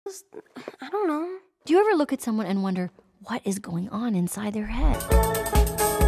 I don't know. Do you ever look at someone and wonder what is going on inside their head?